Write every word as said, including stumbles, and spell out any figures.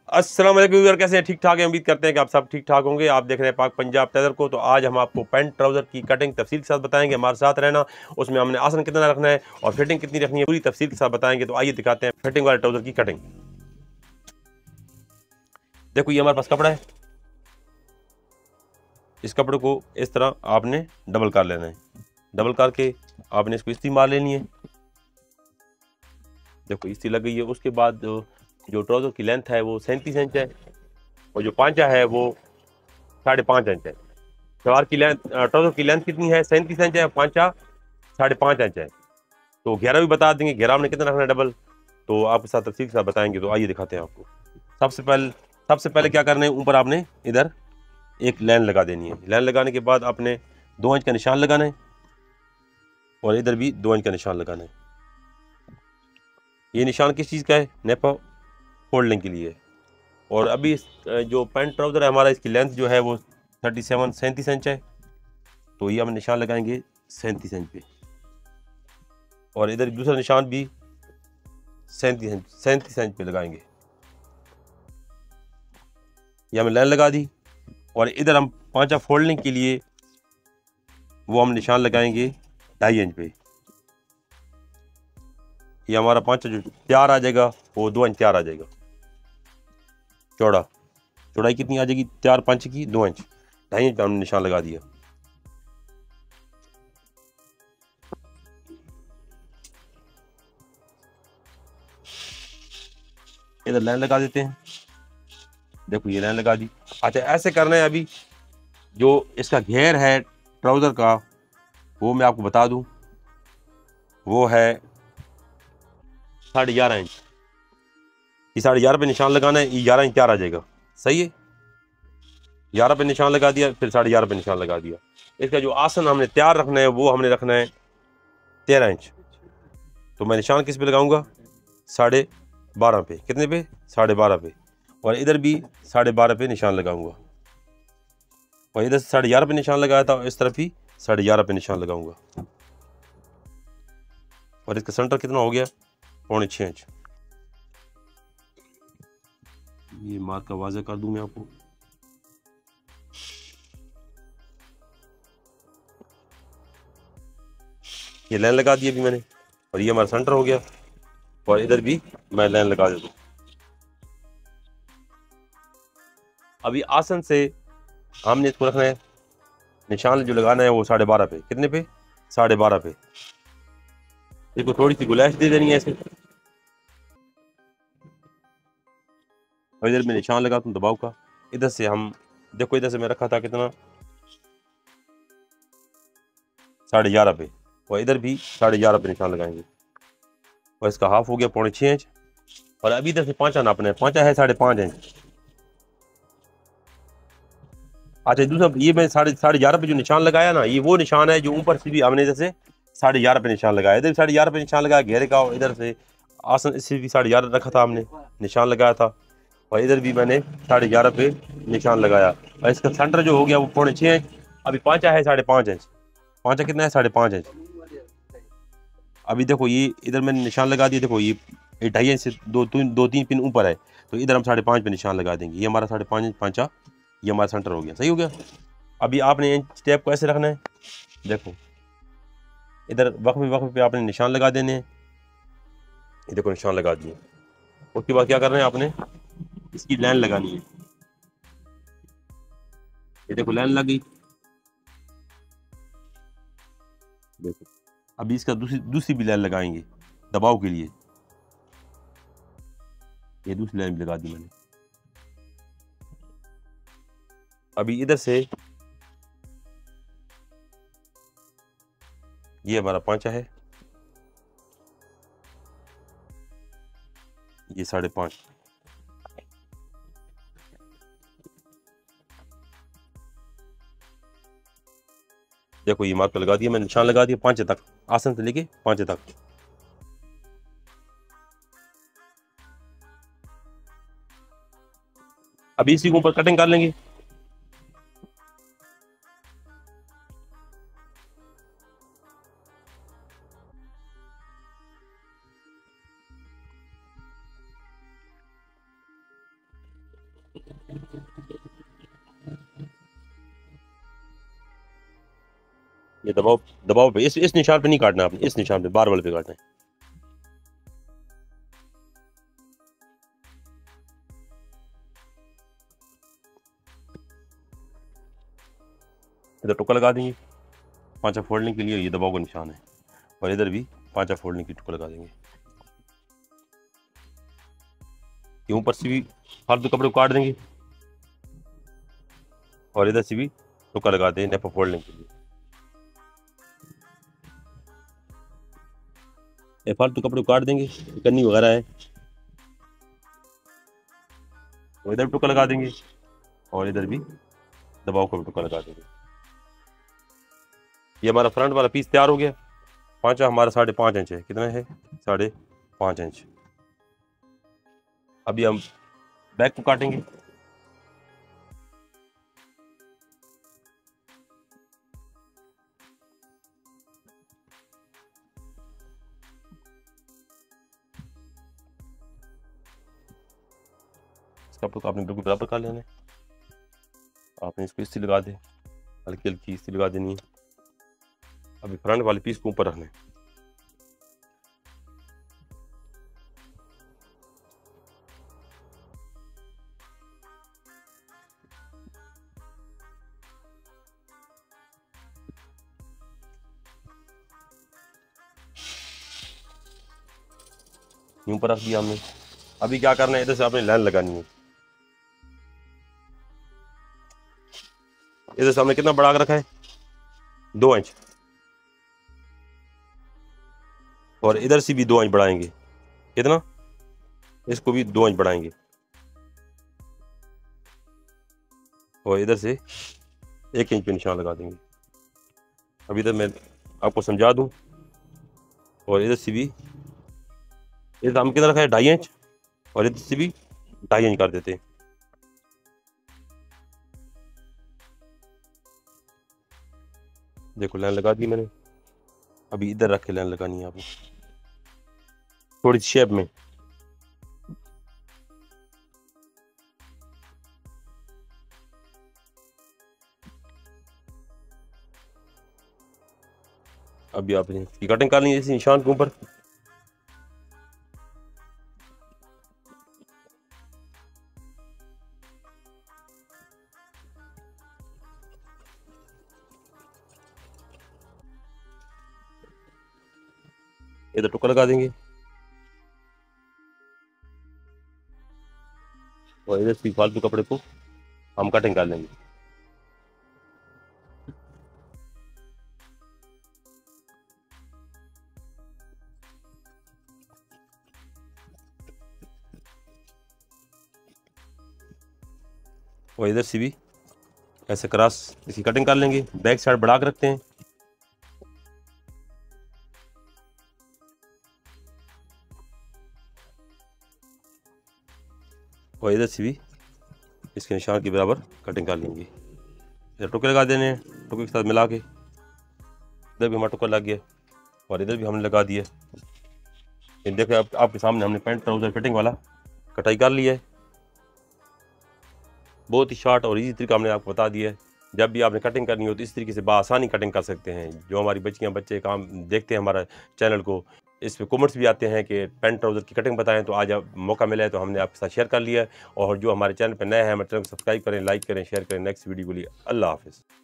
अस्सलाम वालेकुम व्यूअर, कैसे हैं? ठीक ठाक है। उम्मीद करते हैं कि आप सब ठीक ठाक होंगे। आप देख रहे हैं पाक पंजाब टेलर को। तो आज हम आपको पैंट ट्राउज़र की कटिंग तफसील के साथ बताएंगे। हमारे साथ रहना, उसमें हमने आसन कितना रखना है और फिटिंग कितनी रखनी है, पूरी तफसील के साथ बताएंगे। तो आइए दिखाते हैं फिटिंग वाले ट्राउज़र की कटिंग। देखो ये हमारे पास कपड़ा है। इस कपड़े को इस तरह आपने डबल कर लेना है। डबल करके आपने इसको इस्त्री मार लेनी है। देखो इस्त्री लग गई है। उसके बाद जो ट्राउज़र की लेंथ है वो सैंतीस इंच है और जो पांचा है वो साढ़े पाँच इंच है। सलवार की लेंथ, ट्राउज़र की लेंथ कितनी है? सैंतीस इंच है। पांचा साढ़े पाँच इंच है। तो घेरा भी बता देंगे, घेरा हमने कितना रखना है डबल, तो आपके साथ तफसील के साथ बताएंगे। तो आइए दिखाते हैं आपको। सबसे पहले सबसे पहले क्या करना है, ऊपर आपने इधर एक लाइन लगा देनी है। लाइन लगाने के बाद आपने दो इंच का निशान लगाना है और इधर भी दो इंच का निशान लगाना है। ये निशान किस चीज़ का है? नेपा फोल्डिंग के लिए। और अभी जो पैंट ट्राउज़र है हमारा, इसकी लेंथ जो है वो थर्टी सेवन सैंतीस इंच है। तो ये हम निशान लगाएंगे सैंतीस इंच पे और इधर दूसरा निशान भी सैंतीस इंच सैंतीस इंच पे लगाएंगे। ये हमने लाइन लगा दी और इधर हम पांचा फोल्डिंग के लिए वो हम निशान लगाएंगे ढाई इंच पे। ये हमारा पांचा जो तैयार आ जाएगा वो दो इंच तैयार आ जाएगा। चौड़ा चौड़ाई कितनी आ जाएगी तैयार पांचे की? दो इंच। ढाई इंच पे हमने निशान लगा दिया। इधर लाइन लगा देते हैं। देखो ये लाइन लगा दी। अच्छा ऐसे करना है। अभी जो इसका घेर है ट्राउज़र का वो मैं आपको बता दूं, वो है साढ़े ग्यारह इंच। ये साढ़े ग्यारह पे निशान लगाना है। ये ग्यारह इंच तैयार आ जाएगा। सही है। ग्यारह पे निशान लगा दिया, फिर साढ़े ग्यारह पे निशान लगा दिया। इसका जो आसन हमने तैयार रखना है वो हमने रखना है तेरह इंच। तो मैं निशान किस पे लगाऊंगा? साढ़े बारह पे। कितने पे? साढ़े बारह पे। और इधर भी साढ़े बारह पे निशान लगाऊंगा और इधर से साढ़े ग्यारह पे निशान लगाया था और इस तरफ भी साढ़े ग्यारह पे निशान लगाऊंगा। और इसका सेंटर कितना हो गया? पौने छः इंच। ये मार्क का वाज़ा कर दूं मैं आपको। ये लाइन लगा दी अभी मैंने और ये हमारा सेंटर हो गया और इधर भी मैं लाइन लगा देता हूँ। अभी आसन से हमने इसको रखना है, निशान जो लगाना है वो साढ़े बारह पे। कितने पे? साढ़े बारह पे। इसको थोड़ी सी गुलाइश दे देनी है ऐसे। और इधर मैं निशान लगाता हूँ दबाव का। इधर से हम देखो, इधर से मैं रखा था कितना? साढ़े ग्यारह पे। और इधर भी साढ़े ग्यारह पे निशान लगाएंगे और इसका हाफ हो गया पौने छः इंच। और अभी इधर से पांचा नापना है। पांचा है साढ़े पाँच इंच। अच्छा दूसरा, ये मैं साढ़े साढ़े ग्यारह पे जो निशान लगाया ना, ये वो निशान है जो ऊपर से भी हमने इधर से साढ़े ग्यारह पे निशान लगाया। इधर साढ़े ग्यारह पे निशान लगाया घेरे का और इधर से आसन इससे भी साढ़े ग्यारह रखा था हमने, निशान लगाया था। और इधर भी मैंने साढ़े ग्यारह पे निशान लगाया और इसका सेंटर जो हो गया वो पौने छः इंच। अभी पांचा है साढ़े पाँच इंच। पांचा कितना है? साढ़े पाँच इंच। अभी देखो ये इधर मैंने निशान लगा दिया। देखो ये ये ढाई इंच से दो तीन दो तीन पिन ऊपर है, तो इधर हम साढ़े पाँच पे निशान लगा देंगे। ये हमारा साढ़े पाँच इंच पांचा, ये हमारा सेंटर हो गया। सही हो गया। अभी आपने इंच टेप को ऐसे रखना है। देखो इधर वक्फ वक्फ पे आपने निशान लगा देने हैं। ये देखो निशान लगा दिए। उसके बाद क्या करना है, आपने इसकी लाइन लगानी है। ये देखो लाइन लगी। देखो अभी इसका दूसरी दूसरी भी लाइन लगाएंगे दबाव के लिए। ये दूसरी लाइन भी लगा दी मैंने। अभी इधर से ये हमारा पांचा है, ये साढ़े पाँच। देखो ये मार्क लगा दिया मैंने, निशान लगा दिया पांचे तक, आसन से लेके पांचे तक। अभी इसी को ऊपर कटिंग कर लेंगे। ये दबाव दबाव पे इस इस निशान पे नहीं काटना आपने, इस निशान पे बार वाले पे काटना है। इधर टुक्का लगा देंगे पांचा फोड़ने के लिए, ये दबाव का निशान है। और इधर भी पांचा फोड़ने की टुक्का लगा देंगे। ये ऊपर से भी फालतू कपड़े को काट देंगे और इधर से भी टुक्का लगा देंगे नेपा फोड़ने के लिए। ये फालतू कपड़े को काट देंगे, कन्नी वगैरह है, और इधर टुक्का लगा देंगे और इधर भी दबाव का टुक्का लगा देंगे। ये हमारा फ्रंट वाला पीस तैयार हो गया। पांचा हमारा साढ़े पाँच इंच है, कितना है? साढ़े पाँच इंच। अभी हम बैक को काटेंगे। इसका तो आपने बिल्कुल बराबर कर लेना है। आपने इसको इसी लगा दे, हल्की हल्की इसी लगा देनी है। अभी फ्रंट वाले पीस को ऊपर रखना है। यूं पर रख दिया हमने। अभी क्या करना है, इधर से आपने लाइन लगानी है। इधर से हमने कितना बढ़ा रखा है? दो इंच। और इधर से भी दो इंच बढ़ाएंगे। कितना? इसको भी दो इंच बढ़ाएंगे। और इधर से एक इंच पे निशान लगा देंगे। अभी इधर मैं आपको समझा दूं। और इधर से भी, इधर हम कितना रखा है? ढाई इंच। और इधर से भी ढाई इंच कर देते हैं। देखो लाइन लगा दी मैंने। अभी इधर रख के लाइन लगानी है आपको थोड़ी सी शेप में। अभी आपने इसकी कटिंग कर ली है इस निशान के ऊपर। इधर टुक्का लगा देंगे और इधर से फालतू कपड़े को हम कटिंग कर लेंगे। और इधर से भी ऐसे क्रॉस इसकी कटिंग कर लेंगे। बैक साइड बढ़ा के रखते हैं। और इधर से भी इसके निशान के बराबर कटिंग कर लेंगे। इधर टुके लगा देने हैं, टुके के साथ मिला के। इधर भी हमारा टुका लग गया और इधर भी हमने लगा दिया। ये देखो आप, आपके सामने हमने पैंट ट्राउजर फिटिंग वाला कटाई कर लिया है। बहुत ही शॉर्ट और इजी तरीका हमने आपको बता दिया है। जब भी आपने कटिंग करनी हो तो इस तरीके से बआसानी कटिंग कर सकते हैं। जो हमारी बच्चियां बच्चे काम देखते हैं हमारा चैनल को, इस पे कमेंट्स भी आते हैं कि पैंट ट्राउज़र की कटिंग बताएं, तो आज आप मौका मिला है तो हमने आपके साथ शेयर कर लिया है। और जो हमारे चैनल पर नए हैं हमारे चैनल को सब्सक्राइब करें, लाइक करें, शेयर करें। नेक्स्ट वीडियो के लिए अल्लाह हाफिज़।